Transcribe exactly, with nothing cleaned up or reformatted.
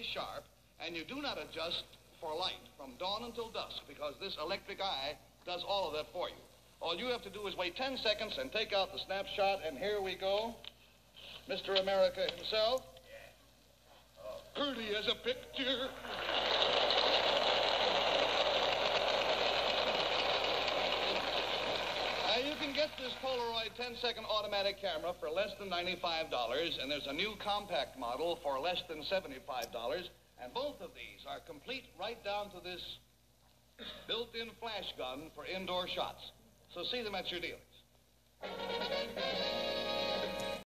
very sharp, and you do not adjust for light from dawn until dusk because this electric eye does all of that for you. All you have to do is wait ten seconds and take out the snapshot, and here we go. Mister America himself. Pretty as a picture. Now, you can get this Polaroid ten-second automatic camera for less than ninety-five dollars, and there's a new compact model for less than seventy-five dollars, and both of these are complete right down to this built-in flash gun for indoor shots. So see them at your dealers.